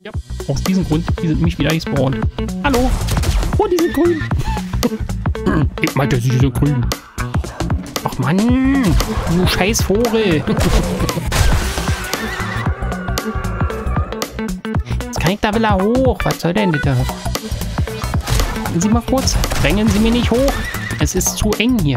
Ja, aus diesem Grund, die sind nämlich wieder gespawnt. Hallo! Oh, die sind grün! Ich meinte, sie sind grün. Ach Mann, du scheiß Vogel! Jetzt kann ich da wieder hoch. Was soll denn bitte? Warten Sie mal kurz. Drängen Sie mich nicht hoch. Es ist zu eng hier.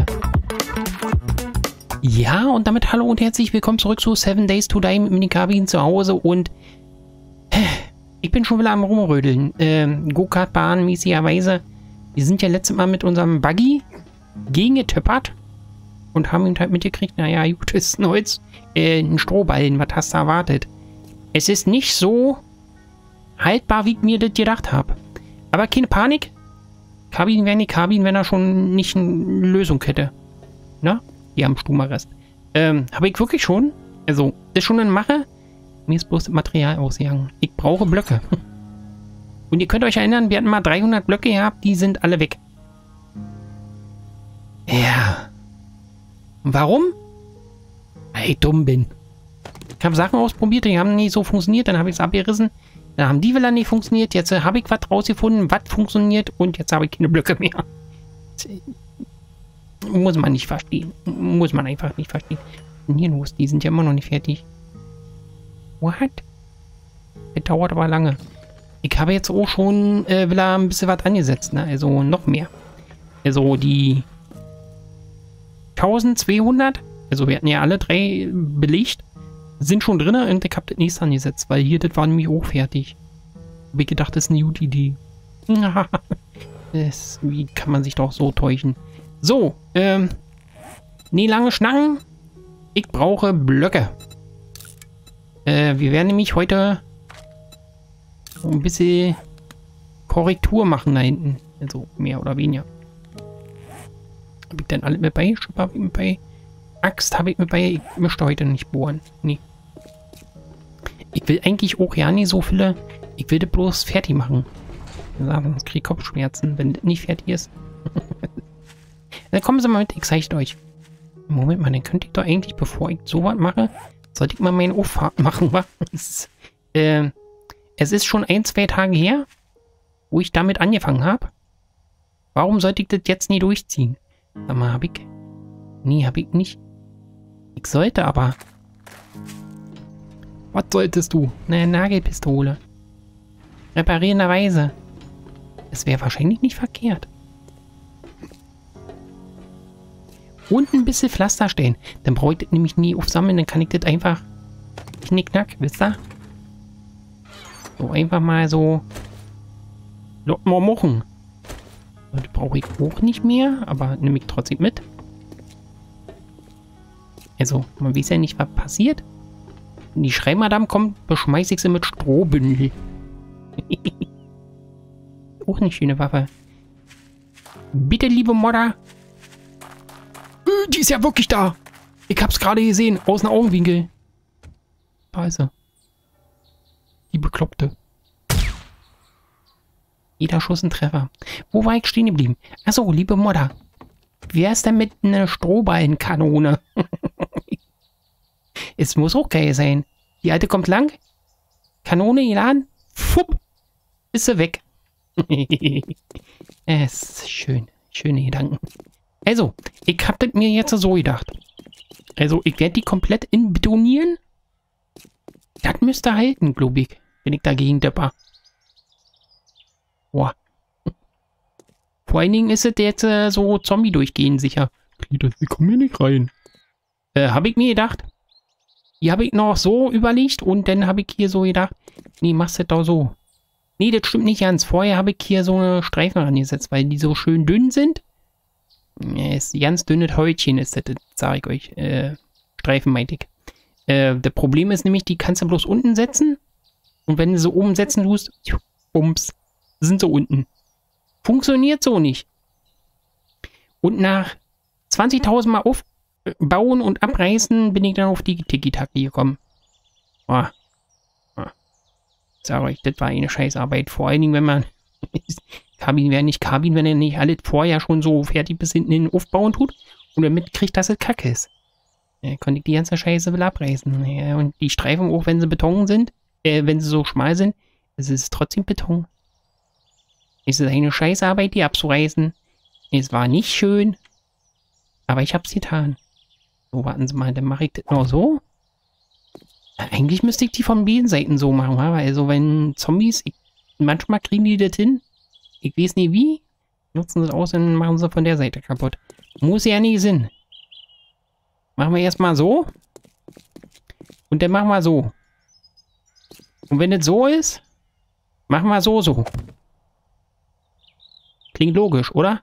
Ja, und damit hallo und herzlich willkommen zurück zu 7 Days to Die mit Minikabin zu Hause und ich bin schon wieder am Rumrödeln. Go-Kart-Bahn mäßigerweise. Wir sind ja letztes Mal mit unserem Buggy gegengetöppert und haben ihn halt mitgekriegt. Naja, gut, ist ein Holz, ein Strohballen. Was hast du erwartet? Es ist nicht so haltbar, wie ich mir das gedacht habe. Aber keine Panik. Kabin wäre nicht Kabin, wenn er schon nicht eine Lösung hätte. Na? Hier am Stumarrest. Habe ich wirklich schon. Also, das ist schon eine Mache. Mir ist bloß das Material ausgegangen. Ich brauche Blöcke. Und ihr könnt euch erinnern, wir hatten mal 300 Blöcke gehabt, die sind alle weg. Ja. Warum? Weil ich dumm bin. Ich habe Sachen ausprobiert, die haben nicht so funktioniert, dann habe ich es abgerissen. Dann haben die wieder nicht funktioniert, jetzt habe ich was rausgefunden, was funktioniert und jetzt habe ich keine Blöcke mehr. Muss man nicht verstehen. Muss man einfach nicht verstehen. Was ist denn hier los? Die sind ja immer noch nicht fertig. What? Das dauert aber lange. Ich habe jetzt auch schon wieder ein bisschen was angesetzt, ne? Also noch mehr. Also die 1200, also wir hatten ja alle 3 belegt, sind schon drin und ich habe das nächste angesetzt, weil hier, das war nämlich auch fertig. Habe ich gedacht, das ist eine gute Idee. Wie kann man sich doch so täuschen? So, nee, lange Schnacken. Ich brauche Blöcke. Wir werden nämlich heute so ein bisschen Korrektur machen da hinten. Also mehr oder weniger. Habe ich denn alle mit bei? Schipper habe ich mit bei? Axt habe ich mit bei? Ich möchte heute nicht bohren. Nee. Ich will eigentlich auch ja nicht so viele. Ich will das bloß fertig machen. Sonst kriege ich Kopfschmerzen, wenn das nicht fertig ist. Dann kommen Sie mal mit, ich zeige euch. Moment mal, dann könnte ich doch eigentlich, bevor ich sowas mache, sollte ich mal meine Auffahrt machen, wa? Es ist schon 1-2 Tage her, wo ich damit angefangen habe. Warum sollte ich das jetzt nie durchziehen? Sag mal, habe ich... Nee, habe ich nicht. Ich sollte aber... Was solltest du? Eine Nagelpistole. Reparierenderweise. Es wäre wahrscheinlich nicht verkehrt. Und ein bisschen Pflaster stellen. Dann brauche ich das nämlich nie aufsammeln. Dann kann ich das einfach knickknack, wisst ihr? So einfach mal so mal machen. Das brauche ich auch nicht mehr, aber nehme ich trotzdem mit. Also, man weiß ja nicht, was passiert. Wenn die Schreimadam kommt, beschmeiße ich sie mit Strohbündel. Auch eine schöne Waffe. Bitte, liebe Modder. Die ist ja wirklich da. Ich hab's gerade gesehen. Aus dem Augenwinkel. Da ist sie. Die Bekloppte. Jeder Schuss ein Treffer. Wo war ich stehen geblieben? Achso, liebe Modder. Wer ist denn mit einer Strohballenkanone? Es muss auch geil sein. Die alte kommt lang. Kanone geladen. Fupp. Ist sie weg. Es ist schön. Schöne Gedanken. Also, ich hab das mir jetzt so gedacht. Also, ich werde die komplett inbetonieren. Das müsste halten, glaube ich, wenn ich dagegen depper. Boah. Vor allen Dingen ist es jetzt so Zombie durchgehen sicher. Wir kommen hier nicht rein. Habe ich mir gedacht. Hier habe ich noch so überlegt und dann habe ich hier so gedacht, nee, machst du das doch so. Nee, das stimmt nicht ganz. Vorher habe ich hier so eine Streifen rangesetzt, weil die so schön dünn sind. Ja, ist ein ganz dünnes Häutchen ist das, sage ich euch. Streifen meinte ich. Das Problem ist nämlich, die kannst du bloß unten setzen. Und wenn du sie oben setzen tust, bums, sind sie unten. Funktioniert so nicht. Und nach 20.000 Mal aufbauen und abreißen, bin ich dann auf die Tiki-Taki gekommen. Boah. Sag euch, das war eine Scheißarbeit. Vor allen Dingen, wenn man... Kabin wäre nicht Kabin, wenn er nicht alles vorher schon so fertig bis hinten hin aufbauen tut und damit kriegt, dass es kacke ist. Konnte ich die ganze Scheiße will abreißen. Ja, und die Streifen, auch wenn sie Beton sind, wenn sie so schmal sind, Es ist trotzdem Beton. Es ist eine Scheißarbeit, die abzureißen. Es war nicht schön. Aber ich hab's getan. So, warten Sie mal, dann mache ich das noch so. Eigentlich müsste ich die von beiden Seiten so machen, weil also wenn Zombies, manchmal kriegen die das hin. Ich weiß nicht wie. Nutzen sie es aus und machen sie von der Seite kaputt. Muss ja nicht Sinn. Machen wir erstmal so. Und dann machen wir so. Und wenn es so ist, machen wir so. Klingt logisch, oder?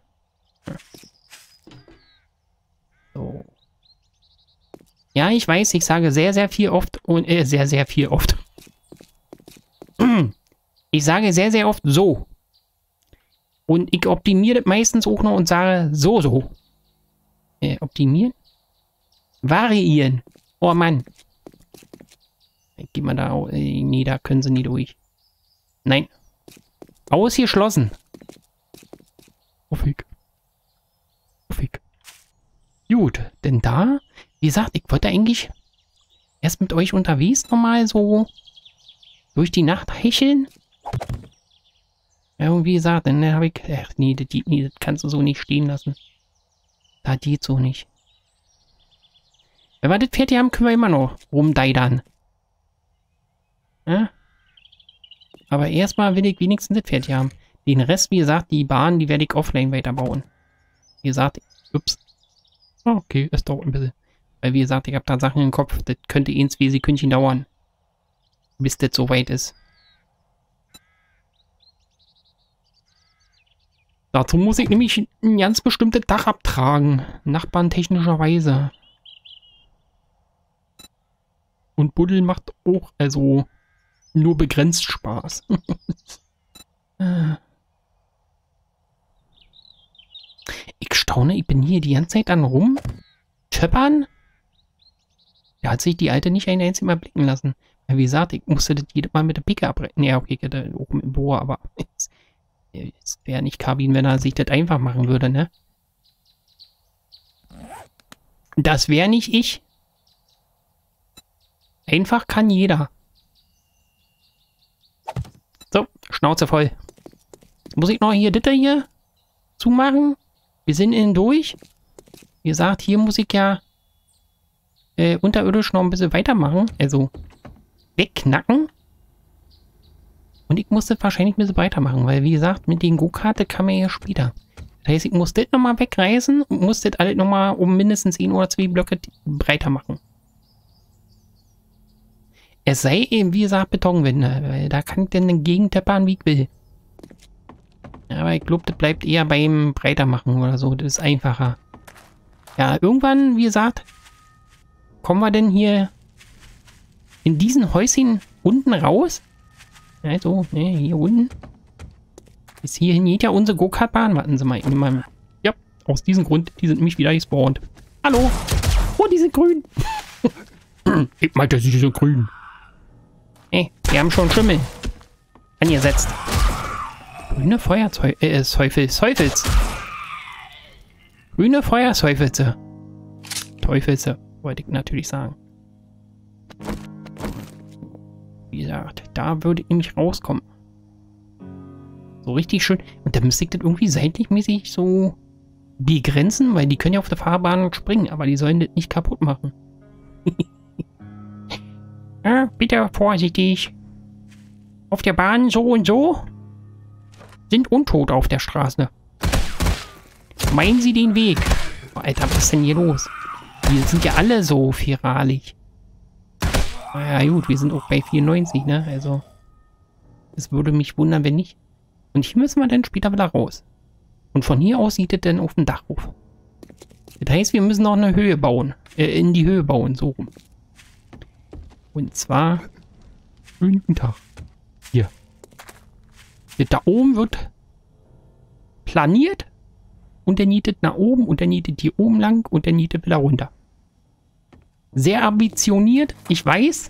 So. Ja, ich weiß, ich sage sehr viel oft und sehr viel oft. Ich sage sehr oft so. Und ich optimiere das meistens auch noch und sage so. Optimieren? Variieren. Oh Mann. Geht man da auch. Nee, da können sie nie durch. Nein. Ausgeschlossen. Uffig. Gut, denn da, wie gesagt, ich wollte eigentlich erst mit euch unterwegs nochmal so durch die Nacht hecheln. Ja, und wie gesagt, dann habe ich, nee, das kannst du so nicht stehen lassen. Das geht so nicht. Wenn wir das fertig haben, können wir immer noch rumdeidern. Ja? Aber erstmal will ich wenigstens das fertig haben. Den Rest, wie gesagt, die Bahn, die werde ich offline weiterbauen. Wie gesagt, ups. Okay, es dauert ein bisschen. Weil, wie gesagt, ich habe da Sachen im Kopf. Das könnte 2 Sekündchen dauern. Bis das soweit ist. Dazu muss ich nämlich ein ganz bestimmtes Dach abtragen. Nachbarn-technischerweise. Und Buddeln macht auch, also, nur begrenzt Spaß. Ich staune, ich bin hier die ganze Zeit an rum. Töppern? Da hat sich die Alte nicht ein einziges Mal blicken lassen. Ja, wie gesagt, ich musste das jedes Mal mit der Picke abbrechen. Ja, okay, ich hätte auch mit dem Bohr, aber es wäre nicht Kabin, wenn er sich das einfach machen würde, ne? Das wäre nicht ich. Einfach kann jeder. So, Schnauze voll. Muss ich noch hier das hier zumachen? Wir sind innen durch. Wie gesagt, hier muss ich ja unterirdisch noch ein bisschen weitermachen. Also wegknacken. Und ich muss das wahrscheinlich ein bisschen weitermachen, weil wie gesagt, mit den Go-Karte kann man ja später. Das heißt, ich muss das nochmal wegreißen und muss das alles nochmal um mindestens 1 oder 2 Blöcke breiter machen. Es sei eben, wie gesagt, Betonwände, weil da kann ich dann entgegenteppern, wie ich will. Aber ich glaube, das bleibt eher beim breiter machen oder so. Das ist einfacher. Ja, irgendwann, wie gesagt, kommen wir denn hier in diesen Häuschen unten raus. Also, ne, hier unten. Bis hierhin geht ja unsere Go-Kart-Bahn. Warten Sie mal. Ja, aus diesem Grund, die sind nämlich wieder gespawnt. Hallo. Oh, die sind grün. Ich meinte, sie sind grün. Hey, wir haben schon Schimmel angesetzt. Grüne Feuerteufels. Grüne Feuerteufelse. Teufelse, wollte ich natürlich sagen. Wie gesagt, da würde ich nämlich rauskommen. So richtig schön. Und da müsste ich das irgendwie seitlich mäßig so begrenzen, weil die können ja auf der Fahrbahn springen, aber die sollen das nicht kaputt machen. Ja, bitte vorsichtig. Auf der Bahn so und so sind Untote auf der Straße. Meinen Sie den Weg? Oh, Alter, was ist denn hier los? Die sind ja alle so viralig. Ja gut, wir sind auch bei 94, ne? Also, es würde mich wundern, wenn nicht. Und hier müssen wir dann später wieder raus. Und von hier aus sieht es dann auf den Dachhof. Das heißt, wir müssen noch eine Höhe bauen. In die Höhe bauen, so rum. Und zwar... Schönen guten Tag. Hier. Da oben wird planiert. Und der nietet nach oben. Und der nietet hier oben lang. Und der nietet wieder runter. Sehr ambitioniert, ich weiß.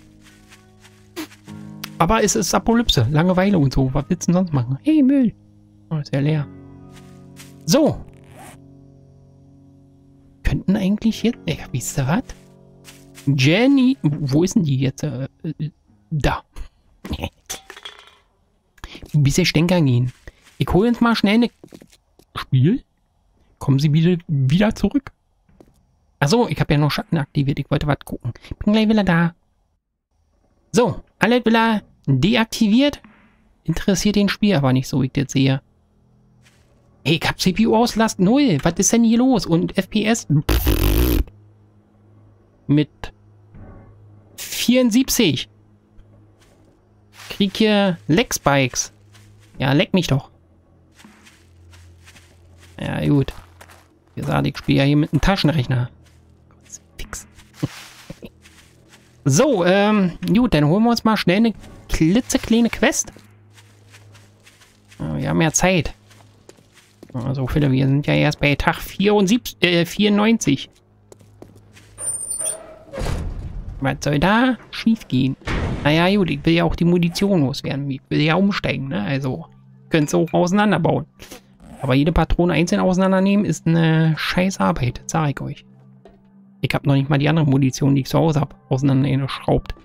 Aber es ist Apokalypse. Langeweile und so. Was willst du denn sonst machen? Hey, Müll. Oh, ist ja leer. So. Könnten eigentlich jetzt... wisst ihr was? Jenny... Wo ist denn die jetzt? Da. Du bist ja Stänker gehen. Ich hole uns mal schnell eine... Spiel? Kommen Sie wieder zurück? Achso, ich habe ja noch Schatten aktiviert. Ich wollte was gucken. Ich bin gleich wieder da. So, alles wieder deaktiviert. Interessiert den Spiel aber nicht so, wie ich das sehe. Ey, ich hab CPU-Auslast 0. Was ist denn hier los? Und FPS? Mit 74. Krieg hier Lag-Spikes. Ja, leck mich doch. Ja, gut. Wie gesagt, ich spiele ja hier mit einem Taschenrechner. Fix. So, gut, dann holen wir uns mal schnell eine klitzekleine Quest. Wir haben ja Zeit. So viele, wir sind ja erst bei Tag 94. Was soll da schief gehen? Naja, gut, ich will ja auch die Munition loswerden. Ich will ja umsteigen, ne? Also, könnt ihr auch auseinanderbauen. Aber jede Patrone einzeln auseinandernehmen ist eine scheiß Arbeit, sage ich euch. Ich habe noch nicht mal die andere Munition, die ich zu Hause habe, auseinandergeschraubt.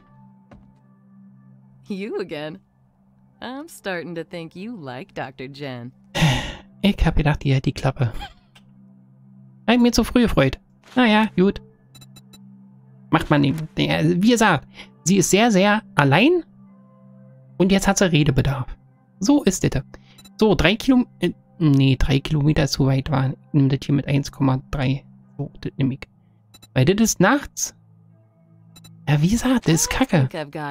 You again. I'm starting to think you like Dr. Jen. Ich habe gedacht, die hält die Klappe. Hab ich mir zu früh gefreut. Naja, gut. Macht man nicht. Wie gesagt, sie ist sehr, sehr allein. Und jetzt hat sie Redebedarf. So ist das. So, 3 Kilometer. Nee, 3 Kilometer ist zu weit waren. Ich nehme das hier mit 1,3. So, das nehme ich. Weil das ist nachts. Ja, wie gesagt, das ist Kacke.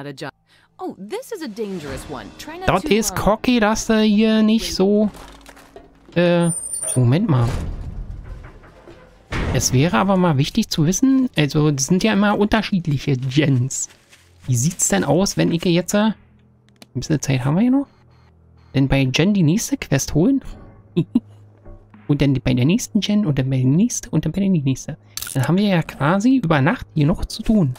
Dort ist cocky, dass du hier nicht so... Moment mal. Es wäre aber mal wichtig zu wissen, also das sind ja immer unterschiedliche Gens. Wie sieht's denn aus, wenn ich jetzt... Ein bisschen Zeit haben wir hier noch? Denn bei Gen die nächste Quest holen? Und dann bei der nächsten Gen und dann bei der nächsten und dann bei der nächsten. Dann haben wir ja quasi über Nacht hier noch zu tun.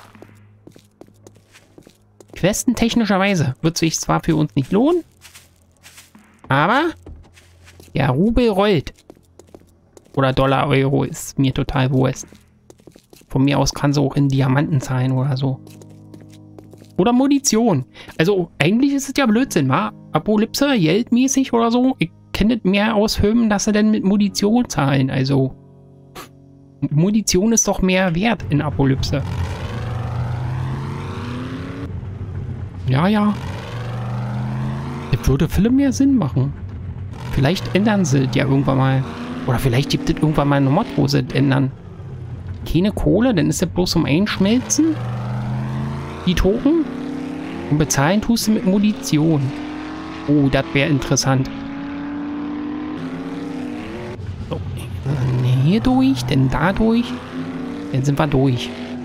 Questen technischerweise wird sich zwar für uns nicht lohnen, aber der Rubel rollt. Oder Dollar, Euro ist mir total wurscht. Von mir aus kann sie auch in Diamanten zahlen oder so. Oder Munition. Also eigentlich ist es ja Blödsinn, wa? Apokalypse, geldmäßig oder so. Ich kenne es mehr aus Filmen, dass sie denn mit Munition zahlen. Also Munition ist doch mehr wert in Apokalypse. Ja, ja. Das würde viel mehr Sinn machen. Vielleicht ändern sie es ja irgendwann mal. Oder vielleicht gibt es irgendwann mal eine Mod, wo sie es ändern. Keine Kohle, dann ist das bloß zum Einschmelzen. Die Token. Und bezahlen tust du mit Munition. Oh, das wäre interessant. So. Hier durch, dann da durch. Dann sind wir durch.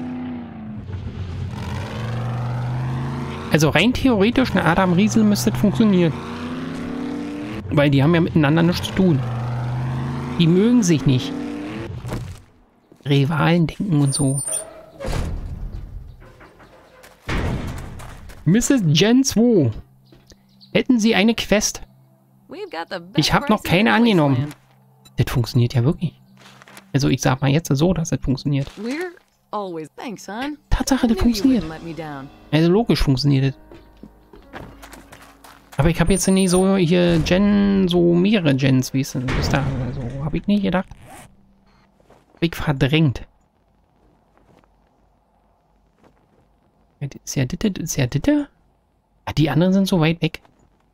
Also rein theoretisch, eine Adam Riesel müsste das funktionieren. Weil die haben ja miteinander nichts zu tun. Die mögen sich nicht. Rivalen denken und so. Mrs. Gen 2. Hätten Sie eine Quest? Ich habe noch keine angenommen. Das funktioniert ja wirklich. Also ich sag mal jetzt so, dass das funktioniert. Tatsache, das funktioniert. Also logisch funktioniert das. Aber ich habe jetzt nicht so hier Gen, so mehrere Gens, wie es ist da. Also habe ich nicht gedacht. Hab ich verdrängt. Ist ja Ditte, ist ja Ditte? Ah, die anderen sind so weit weg.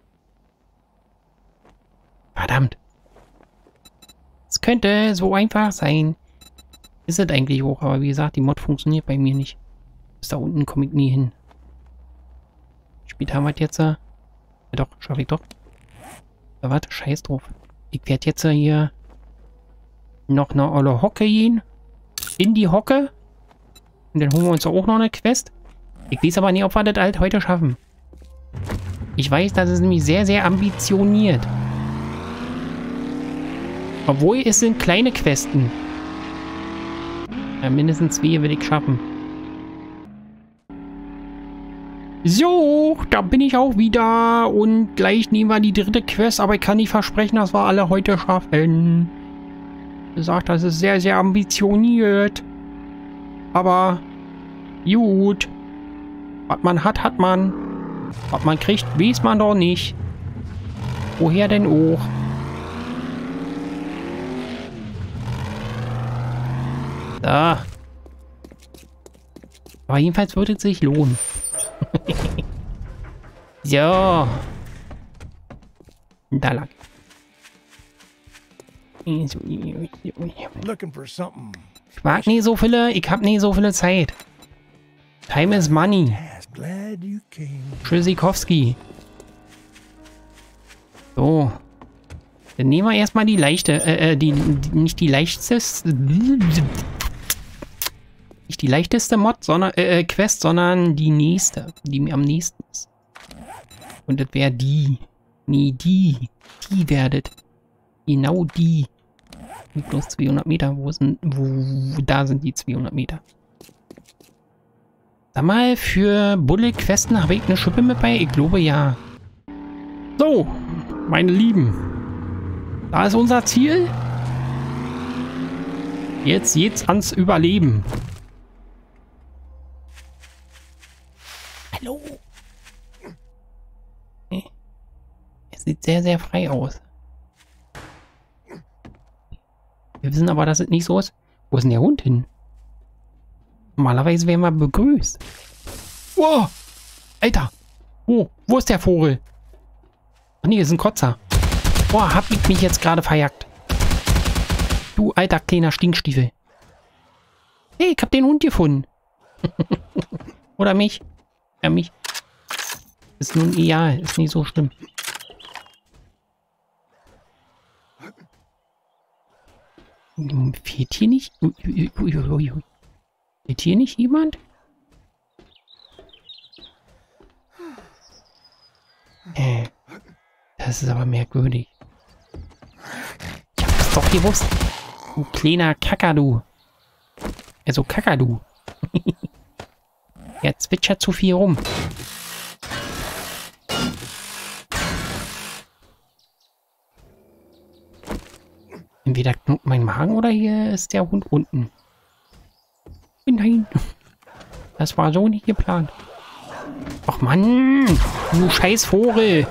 Verdammt. Es könnte so einfach sein. Ist es eigentlich auch, aber wie gesagt, die Mod funktioniert bei mir nicht. Bis da unten komme ich nie hin. Später haben wir jetzt... Ja doch, schaffe ich doch. Aber warte, scheiß drauf. Ich werde jetzt hier noch eine olle Hocke gehen. In die Hocke. Und dann holen wir uns auch noch eine Quest. Ich weiß aber nicht, ob wir das halt heute schaffen. Ich weiß, das ist nämlich sehr, sehr ambitioniert. Obwohl es sind kleine Questen. Ja, mindestens 2 will ich schaffen. So, da bin ich auch wieder. Und gleich nehmen wir die 3. Quest. Aber ich kann nicht versprechen, dass wir alle heute schaffen. Wie gesagt, das ist sehr, sehr ambitioniert. Aber gut. Was man hat, hat man. Was man kriegt, weiß man doch nicht. Woher denn auch? Da. Aber jedenfalls würde es sich lohnen. So. Da lang. Looking for something. Ich mag nie so viele, ich hab nie so viele Zeit. Time is money. Yes, glad you came. Tschüssikowski. So. Dann nehmen wir erstmal die leichte, nicht die leichteste, nicht die leichteste Mod, sondern, Quest, sondern die nächste, die mir am nächsten ist. Und das wäre die. Nee, die. Die werdet. Genau die. Mit bloß 200 Meter. Da sind die 200 Meter. Sag mal, für Bullet-Questen habe ich eine Schippe mit bei? Ich glaube, ja. So, meine Lieben. Da ist unser Ziel. Jetzt geht's ans Überleben. Hallo. Es sieht sehr, sehr frei aus. Wir wissen aber, dass es nicht so ist. Wo ist denn der Hund hin? Normalerweise werden wir begrüßt. Wow! Alter! Oh, wo ist der Vogel? Ach nee, das ist ein Kotzer. Boah, hab ich mich jetzt gerade verjagt. Du alter kleiner Stinkstiefel. Hey, ich hab den Hund gefunden. Oder mich. Ja, mich. Ist nun egal, ist nicht so schlimm. Fehlt hier nicht? Fehlt hier nicht jemand? Das ist aber merkwürdig. Ich hab das doch gewusst. Du kleiner Kakadu. Also Kakadu. Er zwitschert zu viel rum. Entweder knurrt mein Magen oder hier ist der Hund unten. Nein. Das war so nicht geplant. Ach Mann, du scheiß Vogel.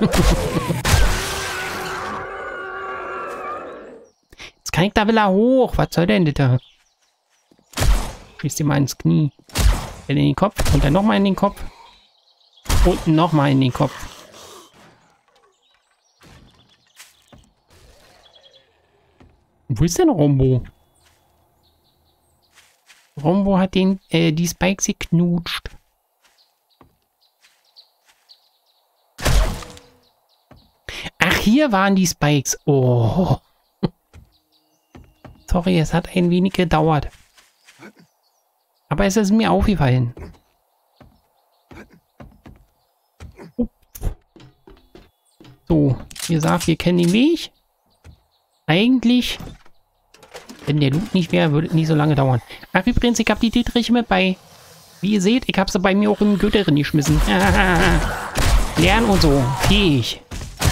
Jetzt kann ich da wieder hoch. Was soll denn das da? Schieß dir mal ins Knie. Dann in den Kopf und dann nochmal in den Kopf. Und nochmal in den Kopf. Wo ist denn Rombo? Rombo hat die Spikes geknutscht. Ach, hier waren die Spikes. Oh. Sorry, es hat ein wenig gedauert. Aber es ist mir aufgefallen. So, wie gesagt, wir kennen den Weg. Eigentlich, wenn der Loot nicht wäre, würde es nicht so lange dauern. Ach, übrigens, ich habe die Dietriche mit bei. Wie ihr seht, ich habe sie bei mir auch in Götterin geschmissen. Lernen und so. Fähig.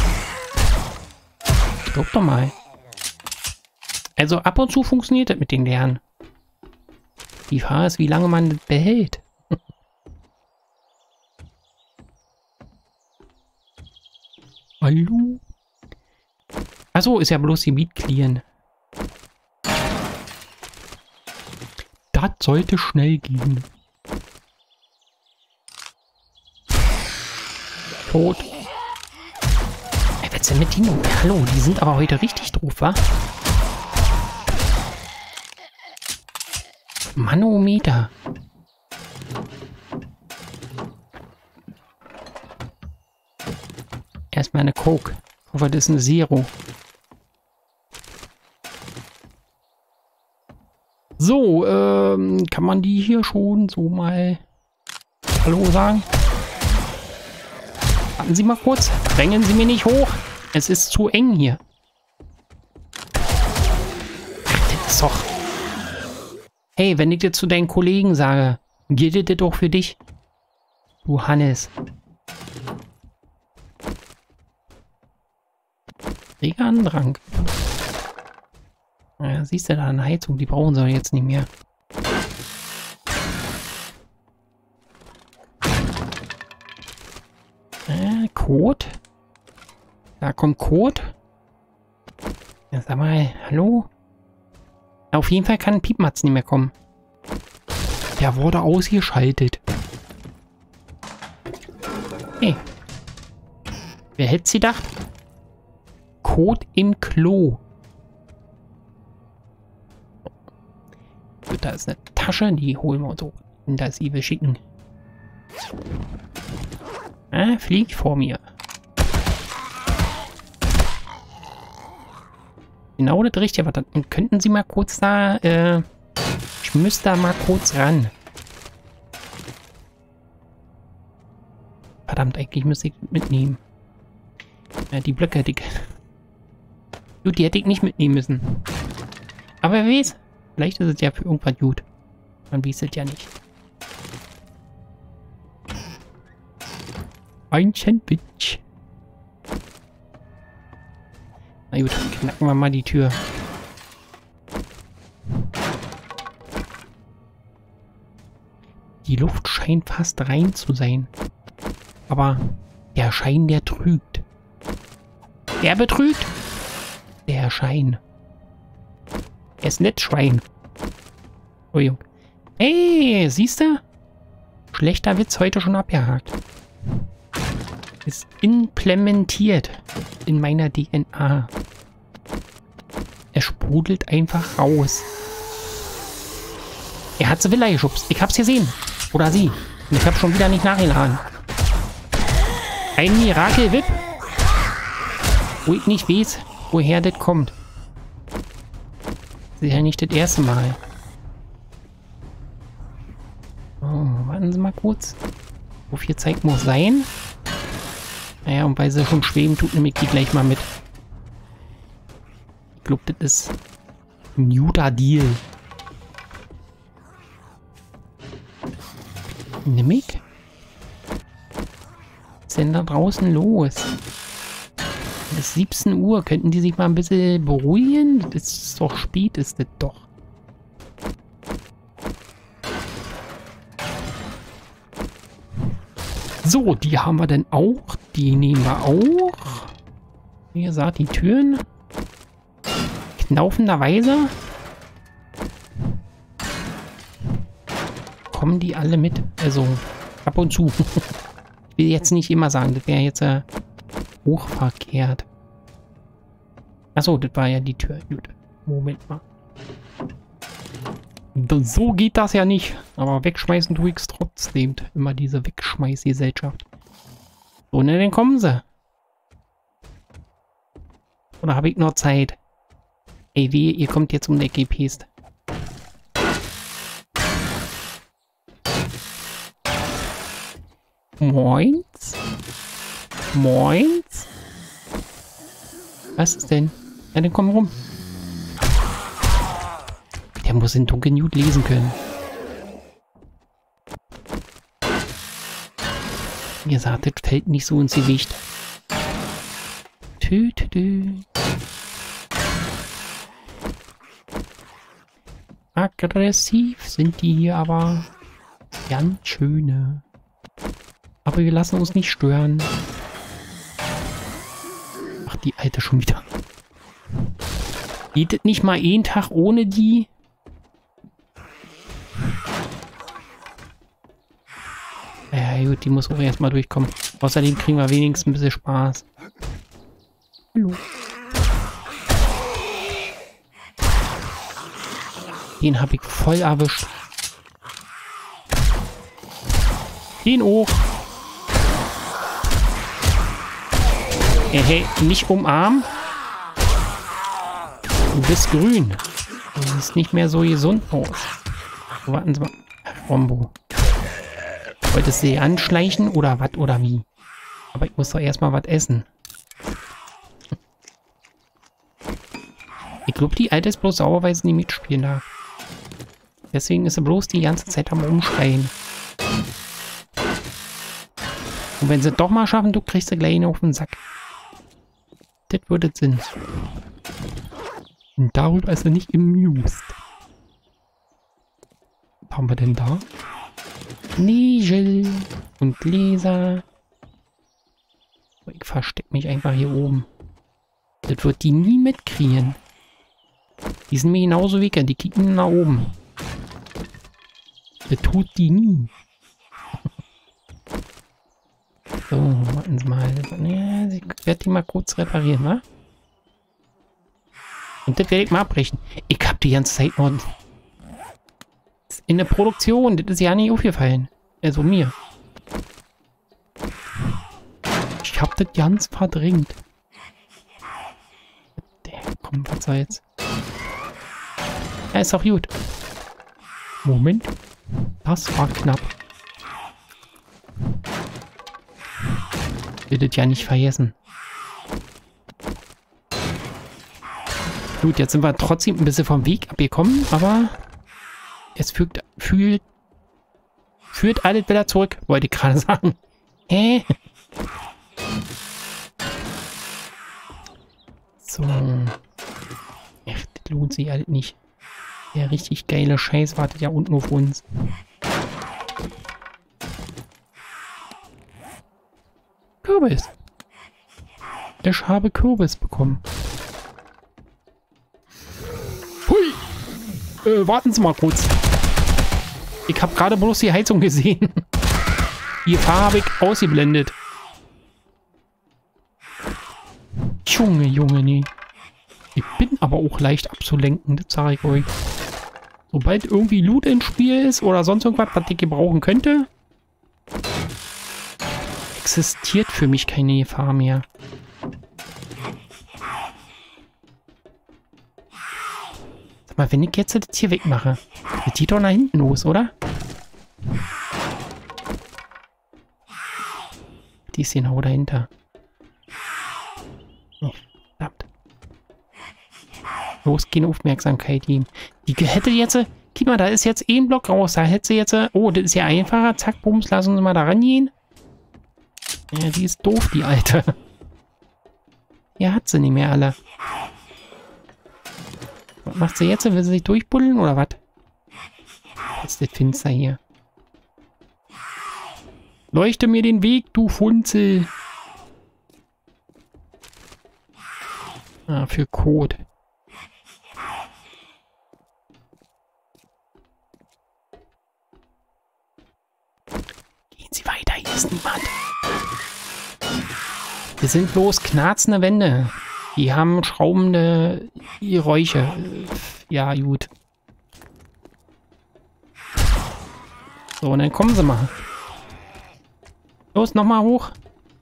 Guck doch mal. Also ab und zu funktioniert das mit den Lernen. Die Frage ist, wie lange man das behält. Hallo? Achso, ist ja bloß die Beat clearen. Das sollte schnell gehen. Tot. Ey, was ist denn mit Dino? Hallo, die sind aber heute richtig doof, wa? Manometer. Erstmal eine Coke. Ich hoffe, das ist eine Zero. So, kann man die hier schon so mal Hallo sagen? Warten Sie mal kurz. Drängen Sie mir nicht hoch. Es ist zu eng hier. Ach, das ist doch... Hey, wenn ich dir zu deinen Kollegen sage, gilt das doch für dich? Du Hannes. Reger Andrang. Ja, siehst du da eine Heizung, die brauchen sie jetzt nicht mehr. Code. Da kommt Code. Ja, sag mal, hallo? Auf jeden Fall kann Piepmatz nicht mehr kommen. Der wurde ausgeschaltet. Hey. Wer hätte sie gedacht? Code im Klo. Da ist eine Tasche, die holen wir so in das Evil schicken. Ah, fliegt vor mir. Genau das Richtige. Aber dann könnten Sie mal kurz da, ich müsste da mal kurz ran. Verdammt, eigentlich müsste ich mitnehmen. Ja, die Blöcke hätte ich... Gut, die hätte ich nicht mitnehmen müssen. Aber wer weiß, vielleicht ist es ja für irgendwas gut. Man weiß es ja nicht. Ein Sandwich. Na gut, dann knacken wir mal die Tür. Die Luft scheint fast rein zu sein. Aber der Schein, der trügt. Der betrügt. Der Schein. Er ist nicht Schwein. Oh, Junge. Hey, siehst du? Schlechter Witz heute schon abgehakt. Ist implementiert in meiner DNA. Er sprudelt einfach raus. Er hat sie Villa geschubst. Ich hab's gesehen. Oder sie. Und ich hab schon wieder nicht nachgeladen. Ein Mirakel-Wip. Wo ich nicht weiß, woher das kommt. Das ist ja nicht das erste Mal. Oh, warten Sie mal kurz. So viel Zeit muss sein. Naja, und weil sie schon schweben, tut nämlich die gleich mal mit. Ich glaube, das ist ein guter Deal. Nimm ich? Was ist denn da draußen los? Es ist 17 Uhr. Könnten die sich mal ein bisschen beruhigen? Das ist doch spät, ist das doch. So, die haben wir dann auch. Die nehmen wir auch. Wie gesagt, die Türen. Knaufenderweise kommen die alle mit. Also ab und zu. Ich will jetzt nicht immer sagen, das wäre jetzt hochverkehrt. Achso, das war ja die Tür. Gut. Moment mal. So geht das ja nicht. Aber wegschmeißen tue ich es trotzdem. Immer diese Wegschmeißgesellschaft. So, ne, dann kommen sie. Oder habe ich noch Zeit? Ey, weh, ihr kommt jetzt um die Ecke gepäst. Moins? Moins? Was ist denn? Ja, dann komm rum. Der muss in Dunkeln gut lesen können. Ihr sagt, das fällt nicht so ins Gewicht. Aggressiv sind die hier aber ganz schöne. Aber wir lassen uns nicht stören. Ach, die Alte schon wieder. Geht es nicht mal einen Tag ohne die? Ja gut, die muss auch erstmal durchkommen. Außerdem kriegen wir wenigstens ein bisschen Spaß. Hallo. Den habe ich voll erwischt. Den auch. Hey, nicht umarmen. Du bist grün. Du siehst nicht mehr so gesund aus. So, warten Sie mal. Rombo. Wolltest du sie anschleichen oder was oder wie? Aber ich muss doch erstmal was essen. Ich glaube, die Alte ist bloß sauer, weil sie nie mitspielen darf. Deswegen ist sie bloß die ganze Zeit am Umschreien. Und wenn sie doch mal schaffen, du kriegst sie gleich noch auf den Sack. Das würde Sinn. Und darüber ist er nicht amused. Was haben wir denn da? Nägel und Gläser. Ich verstecke mich einfach hier oben. Das wird die nie mitkriegen. Die sind mir genauso wichtig. Die kicken nach oben. Das tut die nie. So, warten Sie mal. Ja, ich werde die mal kurz reparieren, wa? Und das werde ich mal abbrechen. Ich habe die ganze Zeit noch in der Produktion. Das ist ja nicht aufgefallen. Also mir. Ich habe das ganz verdrängt. Komm, was soll jetzt? Ja, ist doch gut. Moment. Das war knapp. Ich will das ja nicht vergessen. Gut, jetzt sind wir trotzdem ein bisschen vom Weg abgekommen, aber es führt alles wieder zurück, wollte ich gerade sagen. Hä? So. Echt, das lohnt sich halt nicht. Der richtig geile Scheiß wartet ja unten auf uns. Kürbis. Ich habe Kürbis bekommen. Hui! Warten Sie mal kurz. Ich habe gerade bloß die Heizung gesehen. Die Gefahr habe ich ausgeblendet. Junge, Junge, nee. Ich bin aber auch leicht abzulenken, das sage ich euch. Sobald irgendwie Loot ins Spiel ist oder sonst irgendwas, was ich gebrauchen könnte, existiert für mich keine Gefahr mehr. Sag mal, wenn ich jetzt das hier wegmache, das geht doch nach hinten los, oder? Die ist genau dahinter. Oh, verdammt. Los, keine Aufmerksamkeit geben. Die hätte jetzt... Guck mal, da ist jetzt ein Block raus. Da hätte sie jetzt... Oh, das ist ja einfacher. Zack, bums, lassen Sie mal da rangehen. Ja, die ist doof, die Alte. Ja, hat sie nicht mehr alle. Was macht sie jetzt? Will sie sich durchbuddeln oder was? Was ist das Finster hier? Leuchte mir den Weg, du Funzel. Ah, für Code. Gehen Sie weiter, hier ist niemand. Wir sind bloß knarzende Wände. Die haben schraubende Geräusche. Ja, gut. So, und dann kommen Sie mal. Los, nochmal hoch.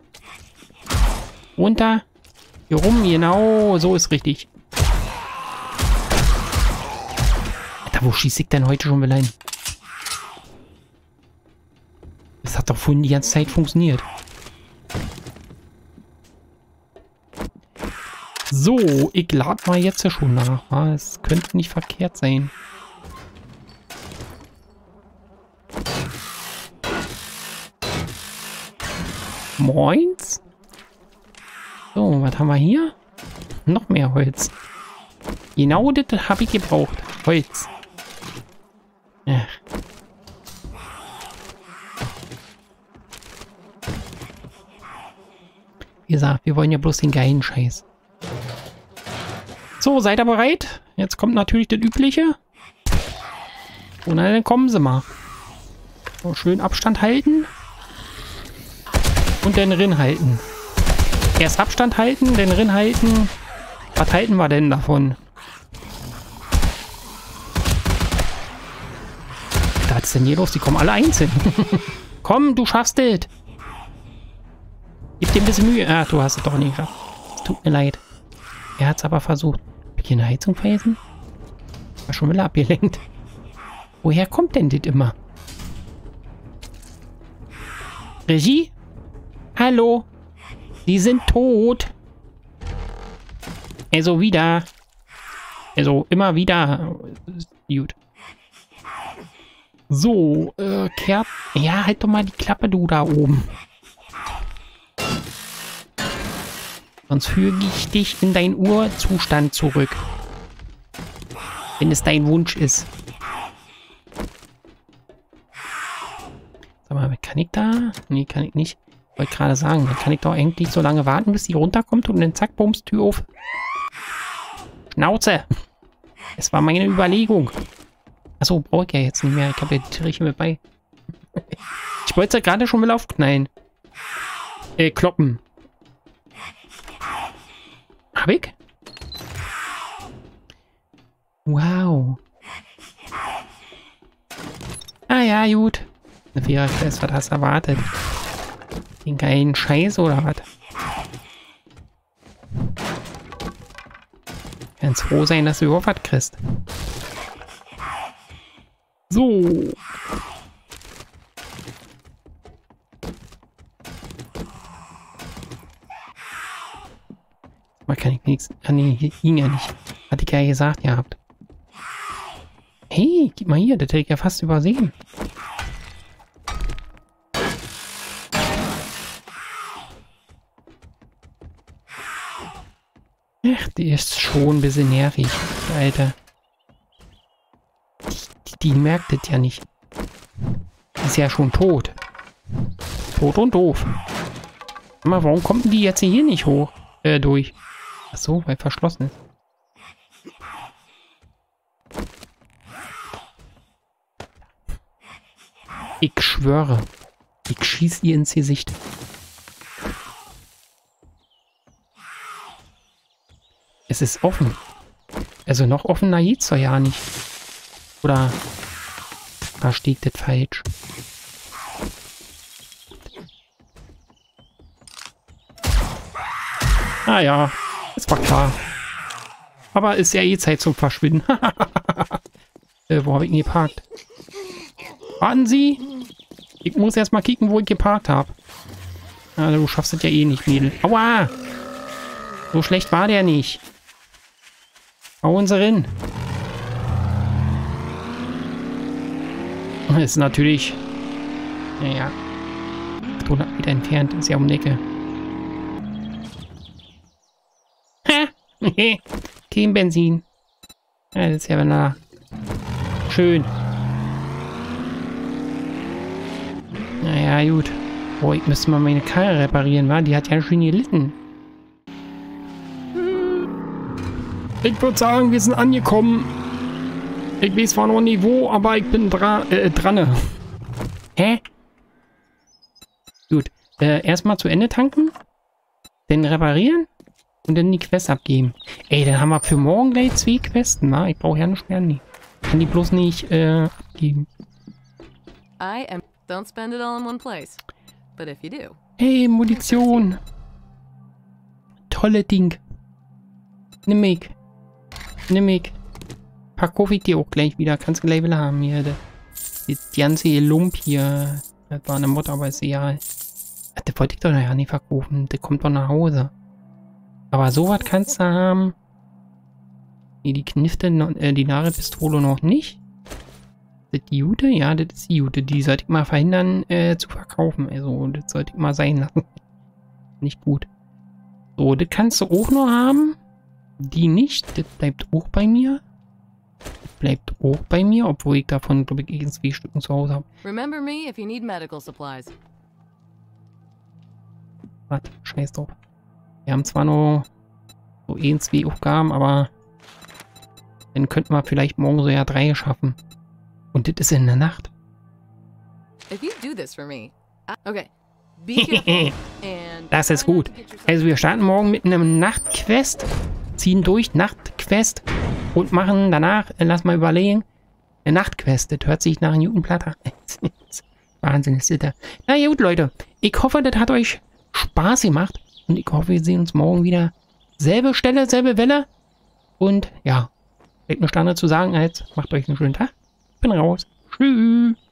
Runter. Hier rum, genau. So ist richtig. Alter, wo schieße ich denn heute schon wieder hin? Das hat doch vorhin die ganze Zeit funktioniert. So, ich lade mal jetzt ja schon nach. Es könnte nicht verkehrt sein. Moins. So, was haben wir hier? Noch mehr Holz. Genau das habe ich gebraucht. Holz. Ja. Wie gesagt, wir wollen ja bloß den geilen Scheiß. So, seid ihr bereit? Jetzt kommt natürlich das Übliche. Und dann kommen sie mal. So, schön Abstand halten. Und dann rinhalten. Erst Abstand halten, dann rinhalten. Was halten wir denn davon? Was ist denn hier los? Die kommen alle einzeln. Komm, du schaffst es. Gib dir ein bisschen Mühe. Ach, du hast es doch nicht geschafft. Es tut mir leid. Er hat es aber versucht. Hab ich hier eine Heizung vergessen? War schon wieder abgelenkt. Woher kommt denn das immer? Regie? Hallo? Die sind tot. Also wieder. Also immer wieder. Gut. So, kehrt. Ja, halt doch mal die Klappe, du da oben. Sonst füge ich dich in deinen Urzustand zurück. Wenn es dein Wunsch ist. Sag mal, kann ich da? Nee, kann ich nicht. Wollte gerade sagen, dann kann ich doch eigentlich so lange warten, bis die runterkommt und dann zack, bums, Tür auf. Schnauze! Es war meine Überlegung. Achso, brauche ich ja jetzt nicht mehr. Ich habe ja die Tierchen mit bei. Ich wollte ja gerade schon mal aufknallen. Kloppen. Hab ich? Wow. Ah ja, gut. Eine Vierer-Quest, was hast du erwartet? Den geilen Scheiß oder was? Kannst froh sein, dass du überhaupt was kriegst. So. Man kann ich nichts. Ah nee, hier ging ja nicht. Hatte ich ja gesagt, ihr habt. Hey, gib mal hier, das hätte ich ja fast übersehen. Ach, die ist schon ein bisschen nervig, Alter. Die merkt das ja nicht. Die ist ja schon tot. Tot und doof. Aber warum kommt denn die jetzt hier nicht hoch? Durch. Ach so, weil verschlossen ist. Ich schwöre. Ich schieße ihr ins Gesicht. Es ist offen. Also noch offener geht's doch ja nicht. Oder verstehe ich das falsch? Ah ja, es war klar. Aber ist ja eh Zeit zum Verschwinden. Wo habe ich ihn geparkt? Warten Sie! Ich muss erst mal kicken, wo ich geparkt habe. Ah, du schaffst es ja eh nicht, Mädel. Aua! So schlecht war der nicht. Hauen Sie rein. Ist natürlich... Naja. 800 Meter entfernt. Ist ja um die Ecke. Ha! Kein Benzin. Ja, das ist ja na schön. Naja, gut. Boah, ich müsste mal meine Karre reparieren, wa? Die hat ja schön gelitten. Ich würde sagen, wir sind angekommen. Ich weiß zwar noch nicht wo, aber ich bin dran. Hä? Gut. Erstmal zu Ende tanken. Dann reparieren. Und dann die Quest abgeben. Ey, dann haben wir für morgen gleich 2 Questen, wa? Ich brauche ja nicht mehr nie. Kann die bloß nicht abgeben. Don't spend it all in one place. But if you do. Hey, Munition. Tolle Ding. Nimm ich. Pack ich dir auch gleich wieder. Kannst du gleich wieder haben hier. Die ganze Lump hier. Das war eine Mutter, aber ist egal. Das wollte ich doch noch ja nicht verkaufen. Der kommt doch nach Hause. Aber sowas kannst du haben. Nee, die Knifte, die Nare-Pistole noch nicht. Das die Jute? Ja, das ist die Jute. Die sollte ich mal verhindern zu verkaufen. Also, das sollte ich mal sein lassen. Nicht gut. So, das kannst du auch noch haben. Die nicht. Das bleibt auch bei mir. Obwohl ich davon, glaube ich, 2 Stücken zu Hause habe. Remember me if you need medical supplies. Warte, scheiß drauf. Wir haben zwar nur so 2 Aufgaben, aber dann könnten wir vielleicht morgen so ja 3 schaffen. Und das ist in der Nacht. If you do this for me. Okay. Be careful and Das ist gut. Also wir starten morgen mit einem Nachtquest, ziehen durch Nachtquest und machen danach, lass mal überlegen, eine Nachtquest. Das hört sich nach einem guten Platter. Wahnsinn ist das da. Na gut, Leute. Ich hoffe, das hat euch Spaß gemacht. Und ich hoffe, wir sehen uns morgen wieder. Selbe Stelle, selbe Welle. Und ja, bleibt mir Sterne zu sagen als, macht euch einen schönen Tag. Bin raus. Tschüss.